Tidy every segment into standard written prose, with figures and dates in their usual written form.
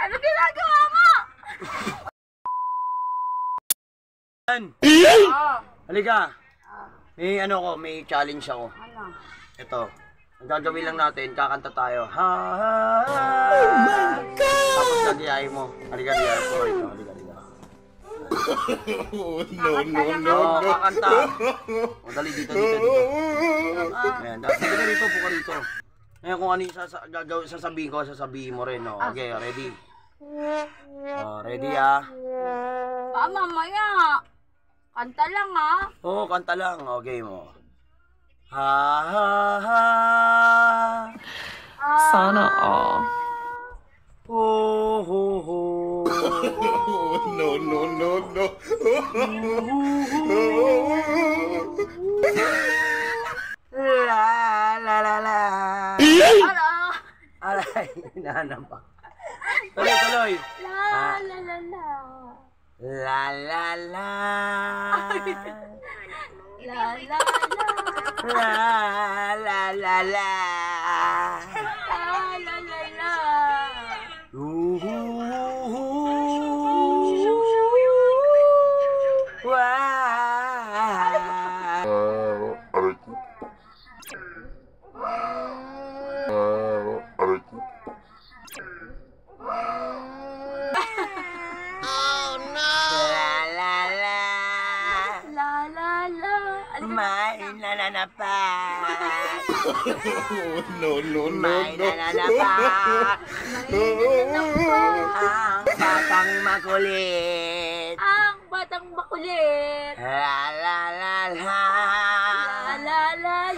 Ano ginagawa mo? Halika. May challenge ako. Ano? Ito. Ang gagawin lang natin, kakanta tayo. Ha, ha, ha. Oh my God! Tapos gagayahin mo. Halika, halika. Halika, halika. No. Kakanta. O, dali dito. Ayan, dali ka rito, puka rito. Ngayon kung ano yung sasabihin ko, sasabihin mo rin. No? Okay, ready? Ready Mamaya. Kanta lang Oo, kanta lang. Okay mo. Ha, ha, ha. Sana all. Ho, ho, ho. No. La. Ano? Alay, hinahanap pa. Tuloy. La. La, la, la. La. May nananapak. May nananapak. Ang batang makulit. Ang batang makulit. La. La.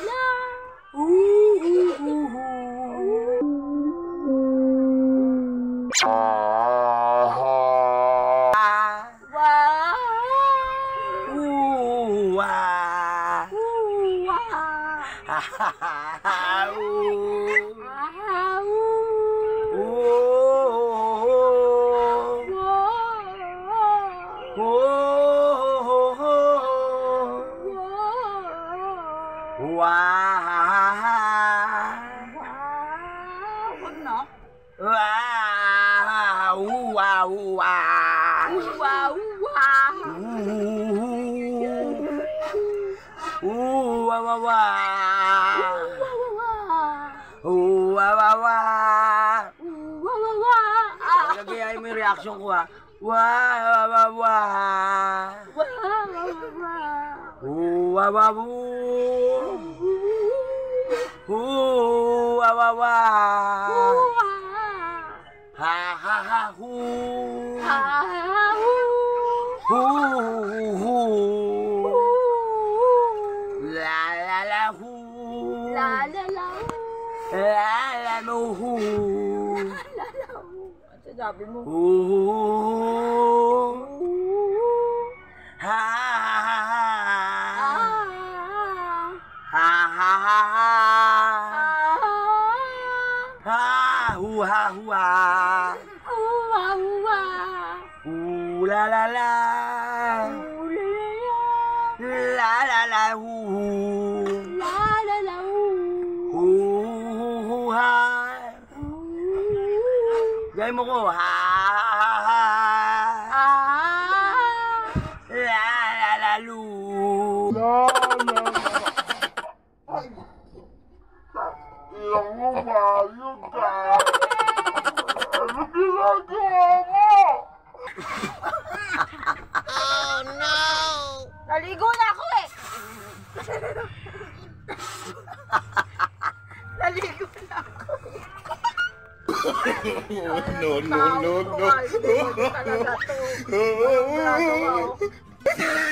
Gagayahin mo yung reaction ko Sabi mo. Gay mo ko, lu. Ilang mo bayod ka. Ano ginagawa mo? Oh no! Naligo na ako Naligo na ako. No. Talaga to.